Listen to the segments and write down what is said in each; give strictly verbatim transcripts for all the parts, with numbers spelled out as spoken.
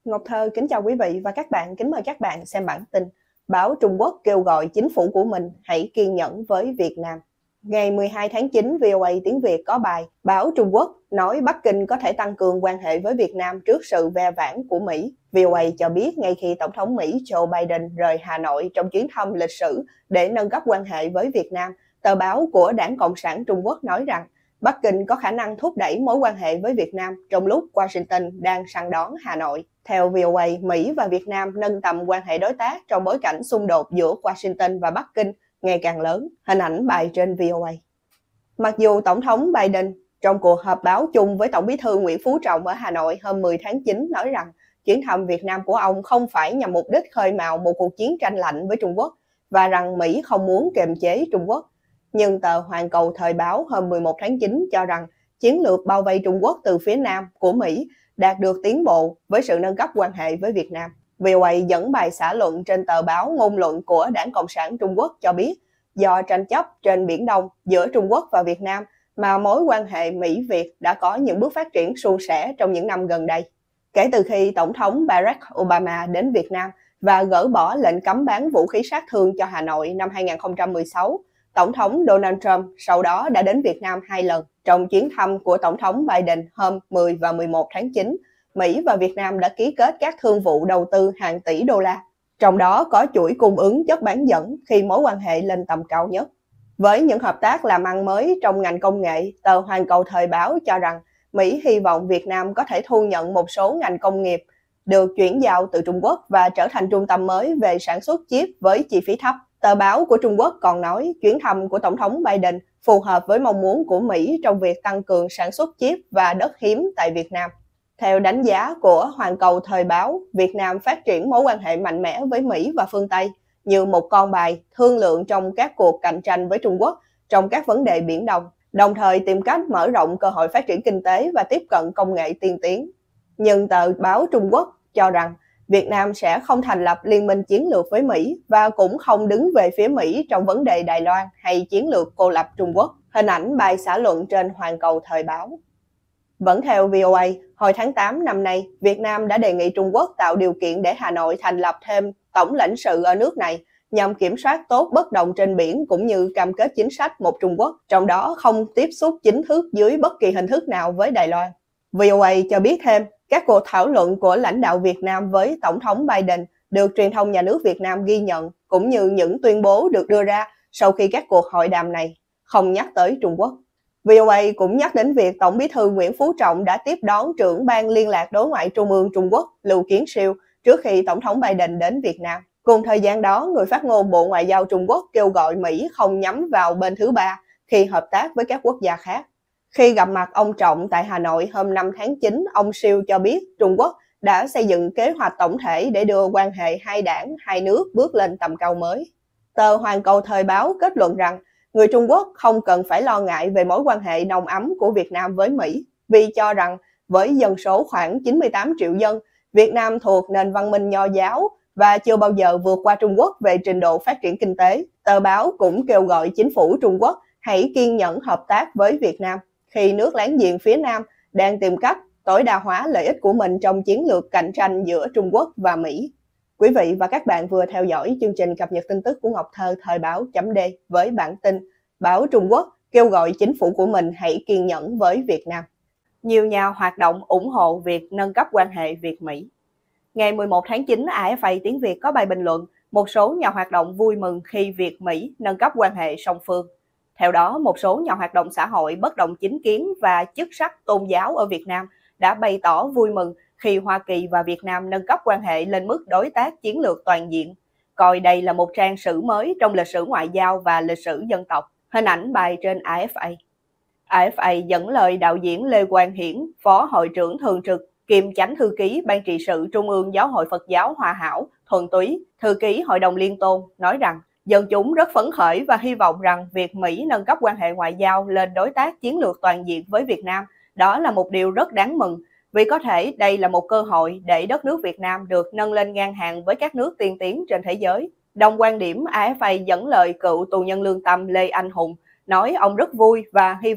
Ngọc Thơ kính chào quý vị và các bạn, kính mời các bạn xem bản tin báo Trung Quốc kêu gọi chính phủ của mình hãy kiên nhẫn với Việt Nam. Ngày mười hai tháng chín, vê o a tiếng Việt có bài báo Trung Quốc nói Bắc Kinh có thể tăng cường quan hệ với Việt Nam trước sự ve vãn của Mỹ. vê o a cho biết ngay khi Tổng thống Mỹ Joe Biden rời Hà Nội trong chuyến thăm lịch sử để nâng cấp quan hệ với Việt Nam, tờ báo của Đảng Cộng sản Trung Quốc nói rằng Bắc Kinh có khả năng thúc đẩy mối quan hệ với Việt Nam trong lúc Washington đang săn đón Hà Nội. Theo vê o a, Mỹ và Việt Nam nâng tầm quan hệ đối tác trong bối cảnh xung đột giữa Washington và Bắc Kinh ngày càng lớn. Hình ảnh bài trên vê o a. Mặc dù Tổng thống Biden trong cuộc họp báo chung với Tổng bí thư Nguyễn Phú Trọng ở Hà Nội hôm mười tháng chín nói rằng chuyến thăm Việt Nam của ông không phải nhằm mục đích khơi mào một cuộc chiến tranh lạnh với Trung Quốc và rằng Mỹ không muốn kiềm chế Trung Quốc, nhưng tờ Hoàn Cầu Thời báo hôm mười một tháng chín cho rằng chiến lược bao vây Trung Quốc từ phía Nam của Mỹ đạt được tiến bộ với sự nâng cấp quan hệ với Việt Nam. vê o a dẫn bài xã luận trên tờ báo Ngôn luận của Đảng Cộng sản Trung Quốc cho biết do tranh chấp trên Biển Đông giữa Trung Quốc và Việt Nam mà mối quan hệ Mỹ-Việt đã có những bước phát triển suôn sẻ trong những năm gần đây. Kể từ khi Tổng thống Barack Obama đến Việt Nam và gỡ bỏ lệnh cấm bán vũ khí sát thương cho Hà Nội năm hai nghìn không trăm mười sáu, Tổng thống Donald Trump sau đó đã đến Việt Nam hai lần. Trong chuyến thăm của Tổng thống Biden hôm mười và mười một tháng chín, Mỹ và Việt Nam đã ký kết các thương vụ đầu tư hàng tỷ đô la, trong đó có chuỗi cung ứng chất bán dẫn khi mối quan hệ lên tầm cao nhất. Với những hợp tác làm ăn mới trong ngành công nghệ, tờ Hoàn Cầu Thời báo cho rằng Mỹ hy vọng Việt Nam có thể thu nhận một số ngành công nghiệp được chuyển giao từ Trung Quốc và trở thành trung tâm mới về sản xuất chip với chi phí thấp. Tờ báo của Trung Quốc còn nói chuyến thăm của Tổng thống Biden phù hợp với mong muốn của Mỹ trong việc tăng cường sản xuất chip và đất hiếm tại Việt Nam. Theo đánh giá của Hoàn Cầu Thời báo, Việt Nam phát triển mối quan hệ mạnh mẽ với Mỹ và phương Tây như một con bài thương lượng trong các cuộc cạnh tranh với Trung Quốc trong các vấn đề Biển Đông, đồng thời tìm cách mở rộng cơ hội phát triển kinh tế và tiếp cận công nghệ tiên tiến. Nhưng tờ báo Trung Quốc cho rằng Việt Nam sẽ không thành lập liên minh chiến lược với Mỹ và cũng không đứng về phía Mỹ trong vấn đề Đài Loan hay chiến lược cô lập Trung Quốc. Hình ảnh bài xã luận trên Hoàn Cầu Thời báo. Vẫn theo vê o a, hồi tháng tám năm nay, Việt Nam đã đề nghị Trung Quốc tạo điều kiện để Hà Nội thành lập thêm tổng lãnh sự ở nước này nhằm kiểm soát tốt bất đồng trên biển cũng như cam kết chính sách một Trung Quốc, trong đó không tiếp xúc chính thức dưới bất kỳ hình thức nào với Đài Loan. vê o a cho biết thêm, các cuộc thảo luận của lãnh đạo Việt Nam với Tổng thống Biden được truyền thông nhà nước Việt Nam ghi nhận, cũng như những tuyên bố được đưa ra sau khi các cuộc hội đàm này không nhắc tới Trung Quốc. vê o a cũng nhắc đến việc Tổng bí thư Nguyễn Phú Trọng đã tiếp đón trưởng ban liên lạc đối ngoại Trung ương Trung Quốc Lưu Kiến Siêu trước khi Tổng thống Biden đến Việt Nam. Cùng thời gian đó, người phát ngôn Bộ Ngoại giao Trung Quốc kêu gọi Mỹ không nhắm vào bên thứ ba khi hợp tác với các quốc gia khác. Khi gặp mặt ông Trọng tại Hà Nội hôm năm tháng chín, ông Siêu cho biết Trung Quốc đã xây dựng kế hoạch tổng thể để đưa quan hệ hai đảng, hai nước bước lên tầm cao mới. Tờ Hoàn Cầu Thời báo kết luận rằng người Trung Quốc không cần phải lo ngại về mối quan hệ nồng ấm của Việt Nam với Mỹ, vì cho rằng với dân số khoảng chín mươi tám triệu dân, Việt Nam thuộc nền văn minh Nho giáo và chưa bao giờ vượt qua Trung Quốc về trình độ phát triển kinh tế. Tờ báo cũng kêu gọi chính phủ Trung Quốc hãy kiên nhẫn hợp tác với Việt Nam khi nước láng giềng phía Nam đang tìm cách tối đa hóa lợi ích của mình trong chiến lược cạnh tranh giữa Trung Quốc và Mỹ. Quý vị và các bạn vừa theo dõi chương trình cập nhật tin tức của Ngọc Thơ thời báo chấm D với bản tin báo Trung Quốc kêu gọi chính phủ của mình hãy kiên nhẫn với Việt Nam. Nhiều nhà hoạt động ủng hộ việc nâng cấp quan hệ Việt-Mỹ. Ngày mười một tháng chín, a ép a tiếng Việt có bài bình luận một số nhà hoạt động vui mừng khi Việt-Mỹ nâng cấp quan hệ song phương. Theo đó, một số nhà hoạt động xã hội bất đồng chính kiến và chức sắc tôn giáo ở Việt Nam đã bày tỏ vui mừng khi Hoa Kỳ và Việt Nam nâng cấp quan hệ lên mức đối tác chiến lược toàn diện, coi đây là một trang sử mới trong lịch sử ngoại giao và lịch sử dân tộc. Hình ảnh bài trên a ép a. a ép a dẫn lời đạo diễn Lê Quang Hiển, Phó Hội trưởng Thường trực, kiêm Chánh Thư ký Ban trị sự Trung ương Giáo hội Phật giáo Hòa Hảo, Thuần Túy, Thư ký Hội đồng Liên tôn, nói rằng dân chúng rất phấn khởi và hy vọng rằng việc Mỹ nâng cấp quan hệ ngoại giao lên đối tác chiến lược toàn diện với Việt Nam, đó là một điều rất đáng mừng, vì có thể đây là một cơ hội để đất nước Việt Nam được nâng lên ngang hàng với các nước tiên tiến trên thế giới. Đồng quan điểm, a ép a dẫn lời cựu tù nhân lương tâm Lê Anh Hùng, nói ông rất vui và hy vọng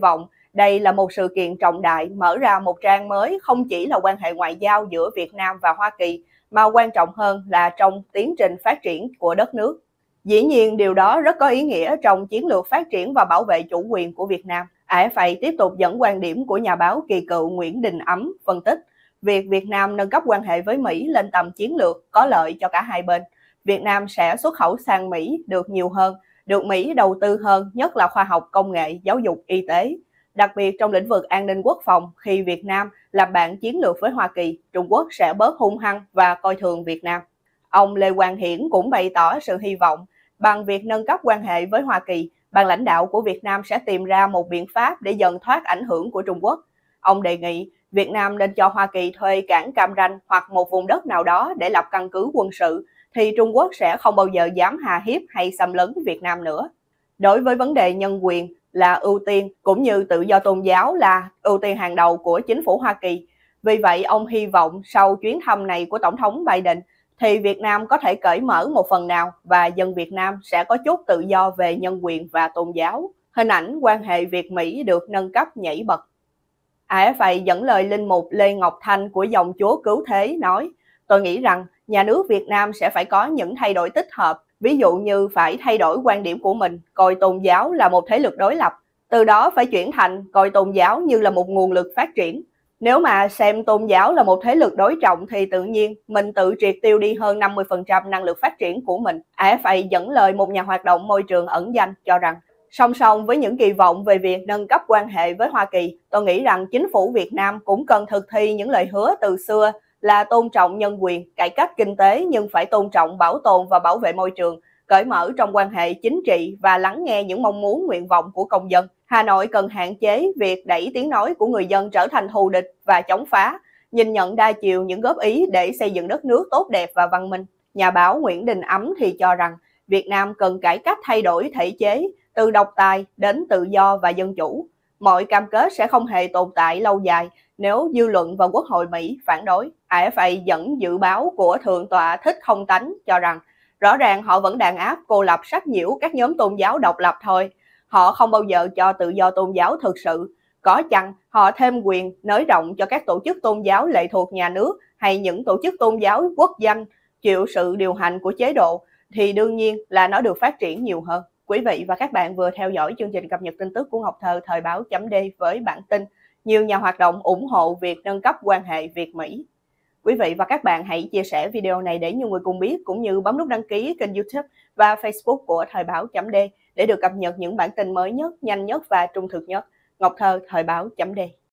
Đây là một sự kiện trọng đại mở ra một trang mới không chỉ là quan hệ ngoại giao giữa Việt Nam và Hoa Kỳ, mà quan trọng hơn là trong tiến trình phát triển của đất nước. Dĩ nhiên điều đó rất có ý nghĩa trong chiến lược phát triển và bảo vệ chủ quyền của Việt Nam. a ép a tiếp tục dẫn quan điểm của nhà báo kỳ cựu Nguyễn Đình Ấm phân tích, việc Việt Nam nâng cấp quan hệ với Mỹ lên tầm chiến lược có lợi cho cả hai bên. Việt Nam sẽ xuất khẩu sang Mỹ được nhiều hơn, được Mỹ đầu tư hơn, nhất là khoa học, công nghệ, giáo dục, y tế. Đặc biệt trong lĩnh vực an ninh quốc phòng, khi Việt Nam làm bạn chiến lược với Hoa Kỳ, Trung Quốc sẽ bớt hung hăng và coi thường Việt Nam. Ông Lê Quang Hiển cũng bày tỏ sự hy vọng, bằng việc nâng cấp quan hệ với Hoa Kỳ, ban lãnh đạo của Việt Nam sẽ tìm ra một biện pháp để dần thoát ảnh hưởng của Trung Quốc. Ông đề nghị Việt Nam nên cho Hoa Kỳ thuê cảng Cam Ranh hoặc một vùng đất nào đó để lập căn cứ quân sự, thì Trung Quốc sẽ không bao giờ dám hà hiếp hay xâm lấn Việt Nam nữa. Đối với vấn đề nhân quyền là ưu tiên, cũng như tự do tôn giáo là ưu tiên hàng đầu của chính phủ Hoa Kỳ. Vì vậy, ông hy vọng sau chuyến thăm này của Tổng thống Biden, thì Việt Nam có thể cởi mở một phần nào và dân Việt Nam sẽ có chút tự do về nhân quyền và tôn giáo. Hình ảnh quan hệ Việt-Mỹ được nâng cấp nhảy bật. a ép a dẫn lời linh mục Lê Ngọc Thanh của dòng Chúa Cứu Thế nói, tôi nghĩ rằng nhà nước Việt Nam sẽ phải có những thay đổi tích hợp, ví dụ như phải thay đổi quan điểm của mình, coi tôn giáo là một thế lực đối lập, từ đó phải chuyển thành coi tôn giáo như là một nguồn lực phát triển. Nếu mà xem tôn giáo là một thế lực đối trọng thì tự nhiên mình tự triệt tiêu đi hơn năm mươi phần trăm năng lực phát triển của mình. a ép a dẫn lời một nhà hoạt động môi trường ẩn danh cho rằng, song song với những kỳ vọng về việc nâng cấp quan hệ với Hoa Kỳ, tôi nghĩ rằng chính phủ Việt Nam cũng cần thực thi những lời hứa từ xưa là tôn trọng nhân quyền, cải cách kinh tế nhưng phải tôn trọng bảo tồn và bảo vệ môi trường, cởi mở trong quan hệ chính trị và lắng nghe những mong muốn nguyện vọng của công dân. Hà Nội cần hạn chế việc đẩy tiếng nói của người dân trở thành thù địch và chống phá, nhìn nhận đa chiều những góp ý để xây dựng đất nước tốt đẹp và văn minh. Nhà báo Nguyễn Đình Ấm thì cho rằng Việt Nam cần cải cách thay đổi thể chế, từ độc tài đến tự do và dân chủ. Mọi cam kết sẽ không hề tồn tại lâu dài nếu dư luận và Quốc hội Mỹ phản đối. a ép a dẫn dự báo của Thượng tọa Thích Không Tánh cho rằng rõ ràng họ vẫn đàn áp, cô lập, sách nhiễu các nhóm tôn giáo độc lập thôi. Họ không bao giờ cho tự do tôn giáo thực sự. Có chăng họ thêm quyền nới rộng cho các tổ chức tôn giáo lệ thuộc nhà nước hay những tổ chức tôn giáo quốc danh chịu sự điều hành của chế độ, thì đương nhiên là nó được phát triển nhiều hơn. Quý vị và các bạn vừa theo dõi chương trình cập nhật tin tức của Ngọc Thơ thời báo chấm D với bản tin nhiều nhà hoạt động ủng hộ việc nâng cấp quan hệ Việt-Mỹ. Quý vị và các bạn hãy chia sẻ video này để nhiều người cùng biết, cũng như bấm nút đăng ký kênh YouTube và Facebook của thời báo chấm D để được cập nhật những bản tin mới nhất, nhanh nhất và trung thực nhất. Ngọc Thơ thời báo chấm D.